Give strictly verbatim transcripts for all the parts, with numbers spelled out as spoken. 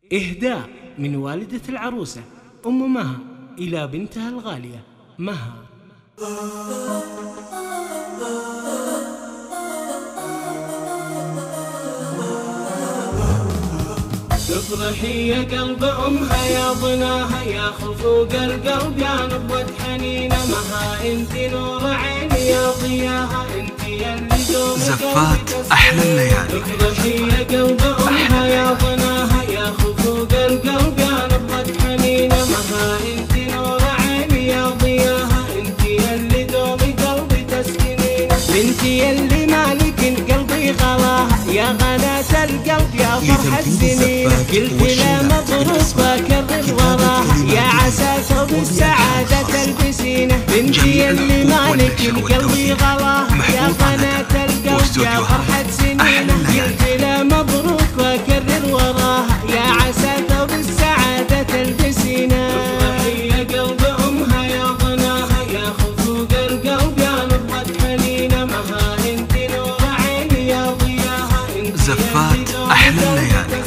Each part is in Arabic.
إهداء من والدة العروسة أم مها إلى بنتها الغالية مها. تفرحي يا قلب أمها يا ضناها يا خفوق القلب يا نبوة حنينة مها، انت نور عيني يا ضياها، انت يلي دوم زفات أحلى الليالي. تفرحي يا قلب أمها يا ضناها يا خفوق القلب يا نبوة حنينة مها، انت نور عيني يا ضياها، انت يلي دوم قلبي تسكنينه، بنت يلي مالك قلبي غلاها يا غناة القلب يا فرحة سنين، قلت لا مبروك بكرر وراها يا عسى ثوب السعادة تلبسينه، بنتي يلي مالك القلب غلاها يا قناة القلب يا فرحة سنينه، قلت لا مبروك بكرر وراها يا عسى ثوب السعادة تلبسينه. تفرحي يا قلب أمها يا ضناها يا خفوق القلب يا نبضة حنينة مها، انت نور عيني يا ضياها، انت زفات أحلى الليالي.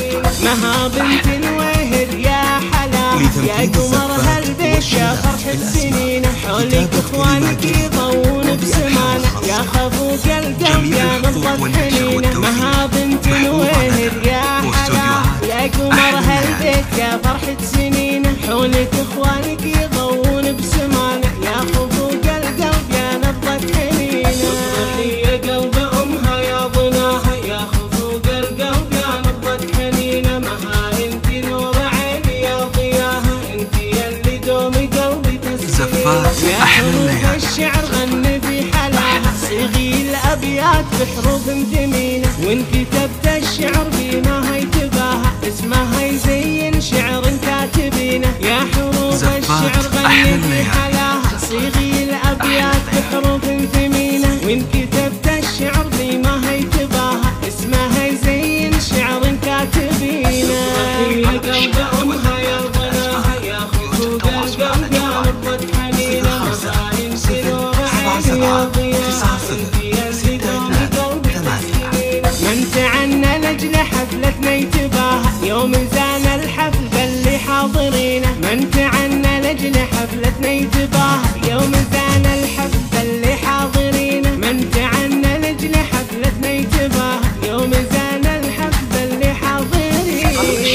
مها بنت الوهر يا حلاوة يا قمر هالبيت يا فرحة سنينه، حولك اخوانك يضون بسمانه يا خفوق القلب يا نبضة حنينه، مها بنت الوهر يا حلاوة يا قمر هالبيت يا فرحة سنينه، حولك اخوانك يضون بسمانه يا خفوق القلب يا نبضة حنينه. تفرحي يا قلب أمها يا ضناها يا خفوق القلب يا نبضة حنينه مها، انت نور عيني يا ضياها، انت يلي دوم قلبي زفات أحلى الليالي. الشعر غني بحلاها صيغي الأبيات بحروف ثمينة، وإن كتبت الشعر بما هي تباها اسمها يزين شعر كاتبينه، يا حروف الشعر غني بحلاها صيغي الأبيات بحروف ثمينة، وإن كتبت الشعر بما هي تباها اسمها يزين شعر كاتبينه. يا قلب أمها يا ضناها يا خفوق القلب يا نبضة حنينة مها، انت نور عيني يا ضياها، انت يلي دوم قلبي تسكنينه، من تعنى لأجل حفلتنا يتباها يوم زان الحفل باللي حاضرينه، من تعنى لأجل حفلتنا يتباها يوم زان الحفل باللي حاضرينه، من تعنى لأجل حفلتنا يتباها يوم زان الحفل باللي حاضرينه.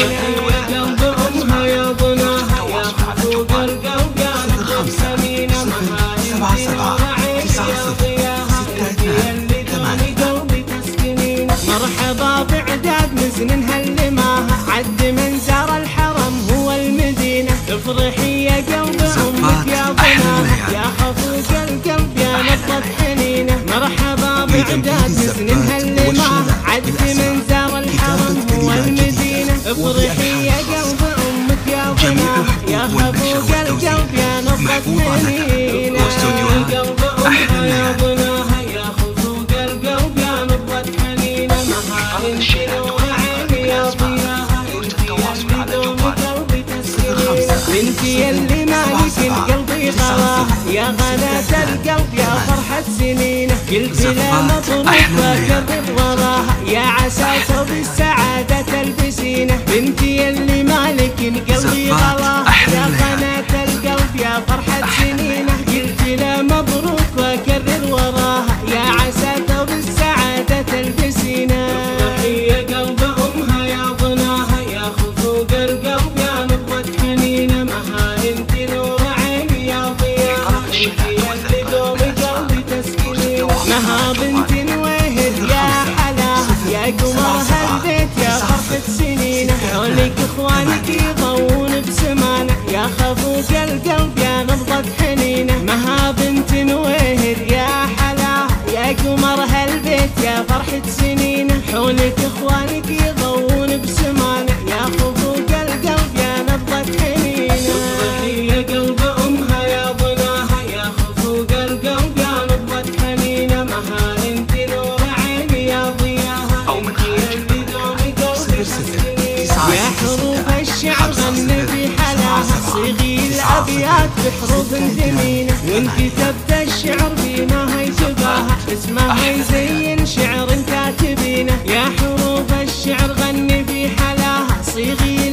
يا قلب أمها يا ضناها يا خفوق القلب يا نبضة حنينة مها، انت نور عيني يا ضياها، انت يلي دوم قلبي تسكنينه، مرحبا بعداد مزن هاللماها عد من زار الحرم هو المدينة، تفرحي يا قلب أمك يا ضناها يا خفوق القلب يا نبضة حنينة، مرحبا بعداد مزن هاللماها عد من زار الحرم هو المدينة، افرحي يا قلب أمك يا ضناها يا خفوق القلب يا نبضة حنينة، يا قلب أمها يا ضناها يا خفوق القلب يا نبضة حنينة مها، انت نور عيني يا ضياها، انت يلي دوم قلبي تسكنينه، بنت يلي مالك القلب غلاها يا غناة القلب يا فرحة سنينه، قلت لا مبروك بكرر وراها يا عسى ثوب السعادة تلبسينه، بنت يلي مالك القلب غلاها يا غناة القلب يا فرحة سنينه، قلت لا مبروك بكرر وراها يا عسى ثوب السعادة تلبسينه. تفرحي يا قلب أمها يا ضناها يا خفوق القلب يا نبضة حنينة مها، انت نور عيني يا ضياها، انت يلي دوم قلبي تسكنينه، مها بنت الوهر يا حلاها يا قمر هالبيت يا فرحة سنينه، حولك اخوانك يضون بسمانه يا خفوق القلب يا نبضة حنينه، مها بنت الوهر يا حلاها يا قمر هالبيت يا فرحة سنينه، حولك اخوانك يضون بسمانه يا خفوق القلب يا نبضة حنينه. تفرحي يا قلب أمها يا ضناها يا خفوق القلب يا نبضة حنينة مها، انت نور عيني يا ضياها، انت يلي دوم قلبي تسكنينه، يا حروف الشعر غني بحلاها صيغي الأبيات بحروف ثمينة، وإن كتبت الشعر بما هي تباها اسمها يزين شعر كاتبينه، يا حروف الشعر غني بحلاها صيغي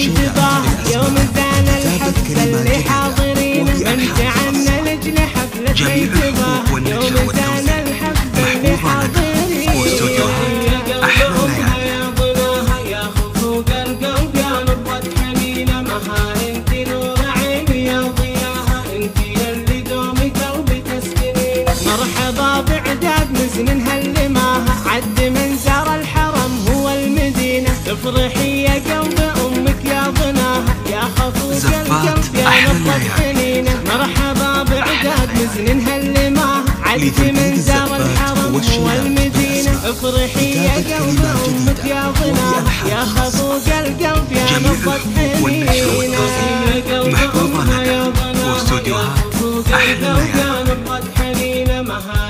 انتباه يوم زان الحفل اللي حاضرين من تعنى لجل حفلة انتباه يوم زان الحفل اللي حاضرين أحلى الليالي يا خفوق القلب يا نبضة حنينة مها انت نور عيني يا ضياها انت يلي دوم قلبي تسكنين مرحبا بعداد مزمن هاللماها عد من زار الحرم هو المدينة تفرحي يا قلب امك يا ضناها يا خفوق القلب يا نبضة حنينة مرحبا بعداد مزمن هاللماها عد من زار الحرم هو المدينة افرحي يا قلب امك يا ضناها يا خفوق القلب يا نبضة حنينة محبوبة لنا واستوديوهات أحلى الليالي.